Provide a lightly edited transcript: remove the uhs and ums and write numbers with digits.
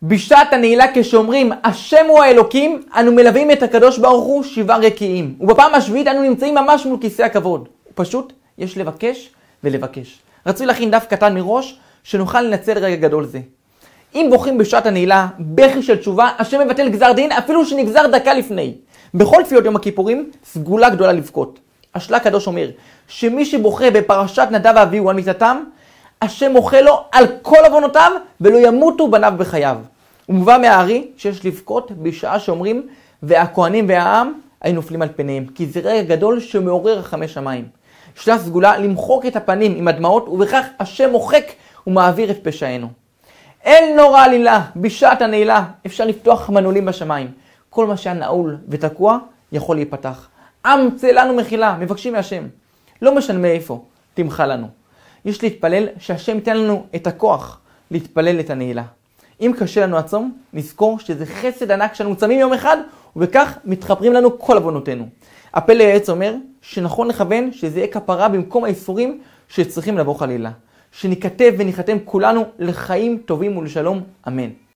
בשעת הנעילה כשאומרים השם הוא האלוקים, אנו מלווים את הקדוש ברוך הוא 7 רקיעים. ובפעם השביעית אנו נמצאים ממש מול כיסא הכבוד. פשוט יש לבקש ולבקש. רצוי להכין דף קטן מראש שנוכל לנצל רגע גדול זה. אם בוכים בשעת הנעילה, בכי של תשובה, השם מבטל גזר דין אפילו שנגזר דקה לפני. בכל תפילות יום הכיפורים, סגולה גדולה לבכות. השלה הקדוש אומר שמי שבוכה בפרשת נדב ואביהו על מיתתם, השם מוחה לו על כל עוונותיו ולא ימותו בניו בחייו. הוא מובא מהארי שיש לבכות בשעה שאומרים והכהנים והעם היו נופלים על פניהם, כי זה רגע גדול שמעורר רחמי שמיים. שלה סגולה למחוק את הפנים עם הדמעות, ובכך השם מוחק ומעביר את פשענו. אין נורא עלילה, בשעת הנעילה אפשר לפתוח מנעולים בשמיים. כל מה שהיה נעול ותקוע יכול להיפתח. אמצא לנו מחילה, מבקשים מהשם. לא משנה מאיפה, תמחה לנו. יש להתפלל שהשם ייתן לנו את הכוח להתפלל את הנעילה. אם קשה לנו הצום, נזכור שזה חסד ענק שאנו צמים יום אחד, ובכך מתחפרים לנו כל עוונותינו. הפלא העץ אומר שנכון לכוון שזה יהיה כפרה במקום האיסורים שצריכים לבוא חלילה. שניכתב וניחתם כולנו לחיים טובים ולשלום, אמן.